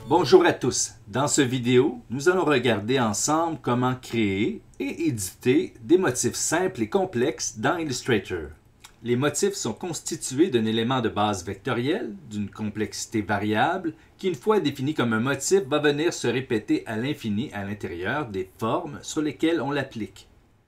Bonjour à tous. Dans cette vidéo, nous allons regarder ensemble comment créer et éditer des motifs simples et complexes dans Illustrator. Les motifs sont constitués d'un élément de base vectoriel, d'une complexité variable, qui une fois défini comme un motif va venir se répéter à l'infini à l'intérieur des formes sur lesquelles on l'applique.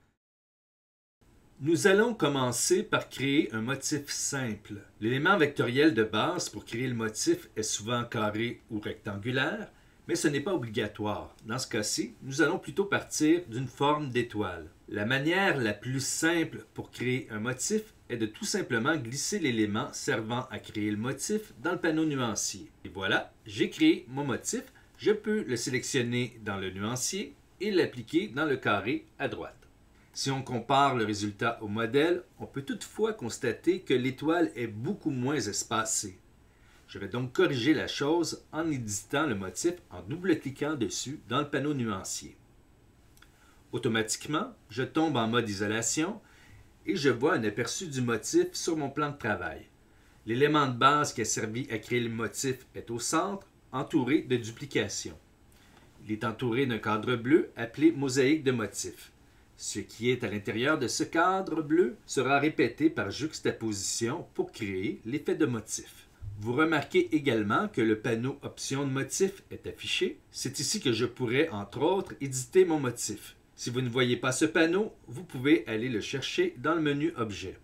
Nous allons commencer par créer un motif simple. L'élément vectoriel de base pour créer le motif est souvent carré ou rectangulaire, mais ce n'est pas obligatoire. Dans ce cas-ci, nous allons plutôt partir d'une forme d'étoile. La manière la plus simple pour créer un motif est de tout simplement glisser l'élément servant à créer le motif dans le panneau nuancier. Et voilà, j'ai créé mon motif. Je peux le sélectionner dans le nuancier et l'appliquer dans le carré à droite. Si on compare le résultat au modèle, on peut toutefois constater que l'étoile est beaucoup moins espacée. Je vais donc corriger la chose en éditant le motif en double-cliquant dessus dans le panneau nuancier. Automatiquement, je tombe en mode isolation et je vois un aperçu du motif sur mon plan de travail. L'élément de base qui a servi à créer le motif est au centre, entouré de duplications. Il est entouré d'un cadre bleu appelé mosaïque de motifs. Ce qui est à l'intérieur de ce cadre bleu sera répété par juxtaposition pour créer l'effet de motif. Vous remarquez également que le panneau Options de motif est affiché. C'est ici que je pourrais, entre autres, éditer mon motif. Si vous ne voyez pas ce panneau, vous pouvez aller le chercher dans le menu Objets.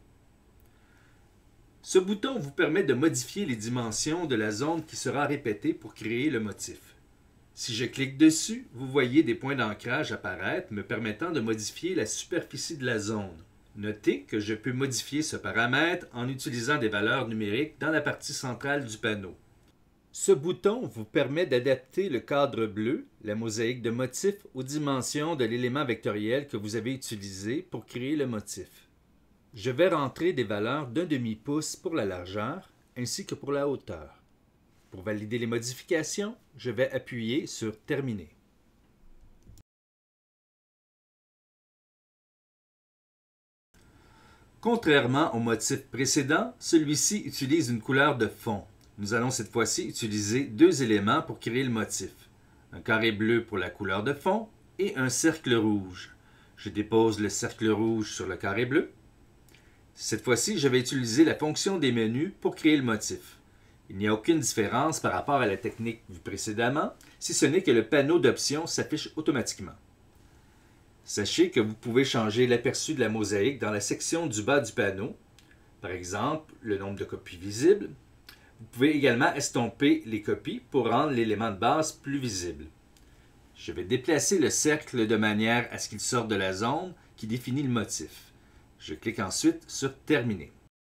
Ce bouton vous permet de modifier les dimensions de la zone qui sera répétée pour créer le motif. Si je clique dessus, vous voyez des points d'ancrage apparaître me permettant de modifier la superficie de la zone. Notez que je peux modifier ce paramètre en utilisant des valeurs numériques dans la partie centrale du panneau. Ce bouton vous permet d'adapter le cadre bleu, la mosaïque de motifs, aux dimensions de l'élément vectoriel que vous avez utilisé pour créer le motif. Je vais rentrer des valeurs d'1 demi-pouce pour la largeur ainsi que pour la hauteur. Pour valider les modifications, je vais appuyer sur « Terminer ». Contrairement au motif précédent, celui-ci utilise une couleur de fond. Nous allons cette fois-ci utiliser deux éléments pour créer le motif. Un carré bleu pour la couleur de fond et un cercle rouge. Je dépose le cercle rouge sur le carré bleu. Cette fois-ci, je vais utiliser la fonction des menus pour créer le motif. Il n'y a aucune différence par rapport à la technique vue précédemment, si ce n'est que le panneau d'options s'affiche automatiquement. Sachez que vous pouvez changer l'aperçu de la mosaïque dans la section du bas du panneau, par exemple le nombre de copies visibles. Vous pouvez également estomper les copies pour rendre l'élément de base plus visible. Je vais déplacer le cercle de manière à ce qu'il sorte de la zone qui définit le motif. Je clique ensuite sur « Terminer ».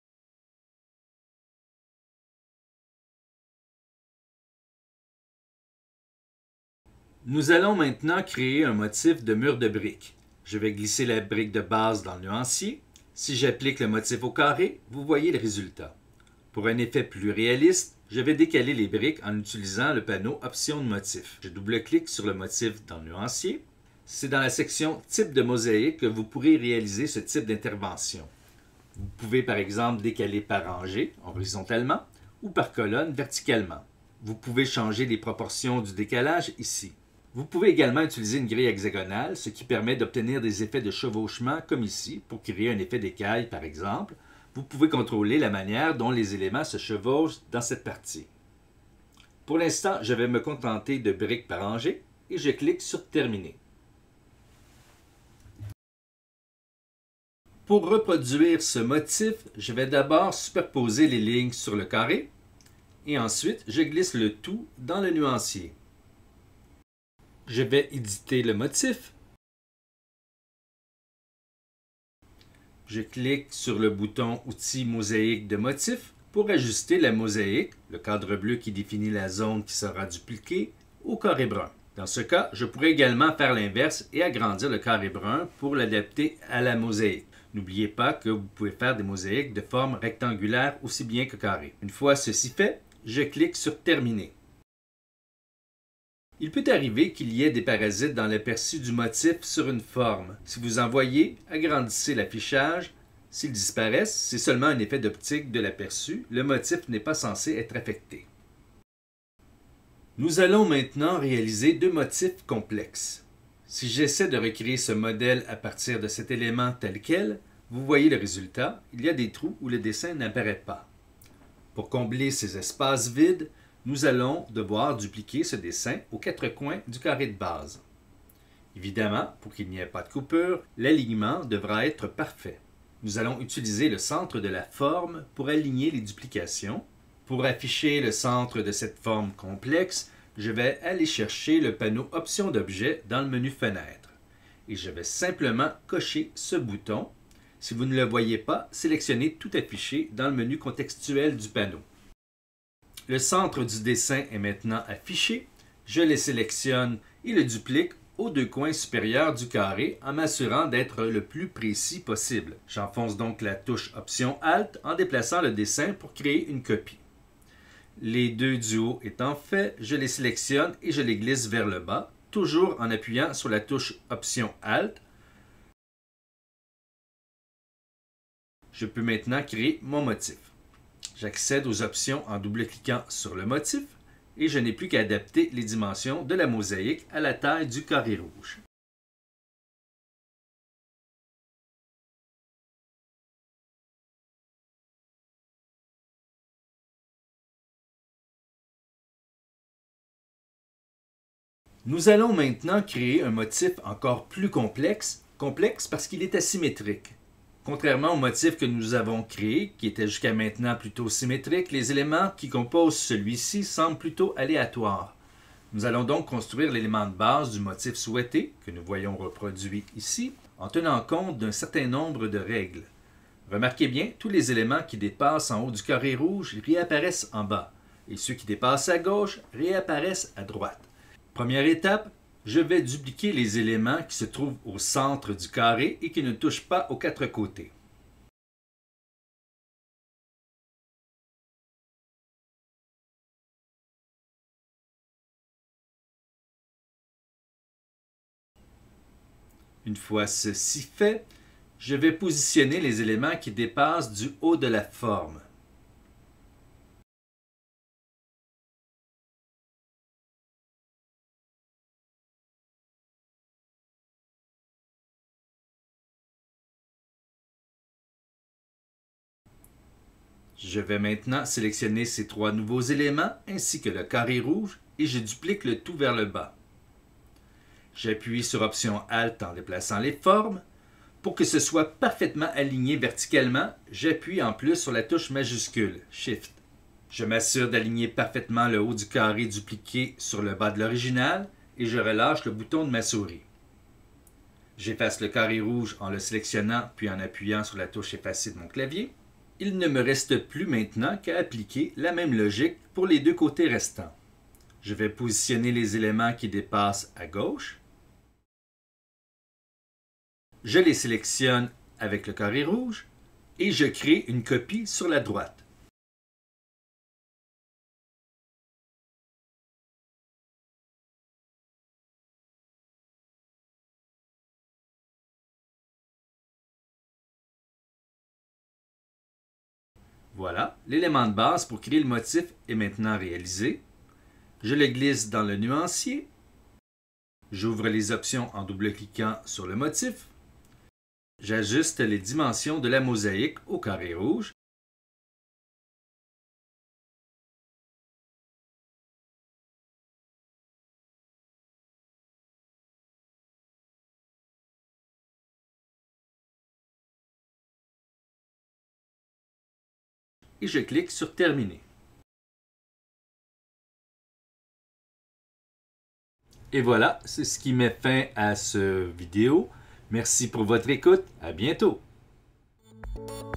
Nous allons maintenant créer un motif de mur de briques. Je vais glisser la brique de base dans le nuancier. Si j'applique le motif au carré, vous voyez le résultat. Pour un effet plus réaliste, je vais décaler les briques en utilisant le panneau Options de motif. Je double-clique sur le motif dans le nuancier. C'est dans la section Type de mosaïque que vous pourrez réaliser ce type d'intervention. Vous pouvez par exemple décaler par rangée, horizontalement, ou par colonne, verticalement. Vous pouvez changer les proportions du décalage ici. Vous pouvez également utiliser une grille hexagonale, ce qui permet d'obtenir des effets de chevauchement comme ici, pour créer un effet d'écaille par exemple. Vous pouvez contrôler la manière dont les éléments se chevauchent dans cette partie. Pour l'instant, je vais me contenter de briques par rangée et je clique sur « Terminer ». Pour reproduire ce motif, je vais d'abord superposer les lignes sur le carré et ensuite je glisse le tout dans le nuancier. Je vais éditer le motif. Je clique sur le bouton Outils mosaïque de motif pour ajuster la mosaïque, le cadre bleu qui définit la zone qui sera dupliquée, au carré brun. Dans ce cas, je pourrais également faire l'inverse et agrandir le carré brun pour l'adapter à la mosaïque. N'oubliez pas que vous pouvez faire des mosaïques de forme rectangulaire aussi bien que carrée. Une fois ceci fait, je clique sur Terminer. Il peut arriver qu'il y ait des parasites dans l'aperçu du motif sur une forme. Si vous en voyez, agrandissez l'affichage. S'ils disparaissent, c'est seulement un effet d'optique de l'aperçu. Le motif n'est pas censé être affecté. Nous allons maintenant réaliser deux motifs complexes. Si j'essaie de recréer ce modèle à partir de cet élément tel quel, vous voyez le résultat, il y a des trous où le dessin n'apparaît pas. Pour combler ces espaces vides, nous allons devoir dupliquer ce dessin aux quatre coins du carré de base. Évidemment, pour qu'il n'y ait pas de coupure, l'alignement devra être parfait. Nous allons utiliser le centre de la forme pour aligner les duplications. Pour afficher le centre de cette forme complexe, je vais aller chercher le panneau Options d'objet dans le menu Fenêtre. Et je vais simplement cocher ce bouton. Si vous ne le voyez pas, sélectionnez Tout afficher dans le menu contextuel du panneau. Le centre du dessin est maintenant affiché. Je le sélectionne et le duplique aux deux coins supérieurs du carré en m'assurant d'être le plus précis possible. J'enfonce donc la touche Option Alt en déplaçant le dessin pour créer une copie. Les deux du haut étant faits, je les sélectionne et je les glisse vers le bas, toujours en appuyant sur la touche Option Alt. Je peux maintenant créer mon motif. J'accède aux options en double-cliquant sur le motif et je n'ai plus qu'à adapter les dimensions de la mosaïque à la taille du carré rouge. Nous allons maintenant créer un motif encore plus complexe parce qu'il est asymétrique. Contrairement au motif que nous avons créé, qui était jusqu'à maintenant plutôt symétrique, les éléments qui composent celui-ci semblent plutôt aléatoires. Nous allons donc construire l'élément de base du motif souhaité, que nous voyons reproduit ici, en tenant compte d'un certain nombre de règles. Remarquez bien, tous les éléments qui dépassent en haut du carré rouge réapparaissent en bas, et ceux qui dépassent à gauche réapparaissent à droite. Première étape, je vais dupliquer les éléments qui se trouvent au centre du carré et qui ne touchent pas aux quatre côtés. Une fois ceci fait, je vais positionner les éléments qui dépassent du haut de la forme. Je vais maintenant sélectionner ces trois nouveaux éléments ainsi que le carré rouge et je duplique le tout vers le bas. J'appuie sur Option Alt en déplaçant les formes. Pour que ce soit parfaitement aligné verticalement, j'appuie en plus sur la touche majuscule, Shift. Je m'assure d'aligner parfaitement le haut du carré dupliqué sur le bas de l'original et je relâche le bouton de ma souris. J'efface le carré rouge en le sélectionnant puis en appuyant sur la touche Effacer de mon clavier. Il ne me reste plus maintenant qu'à appliquer la même logique pour les deux côtés restants. Je vais positionner les éléments qui dépassent à gauche. Je les sélectionne avec le carré rouge et je crée une copie sur la droite. Voilà, l'élément de base pour créer le motif est maintenant réalisé. Je le glisse dans le nuancier. J'ouvre les options en double-cliquant sur le motif. J'ajuste les dimensions de la mosaïque au carré rouge. Et je clique sur Terminer. Et voilà, c'est ce qui met fin à cette vidéo. Merci pour votre écoute. À bientôt.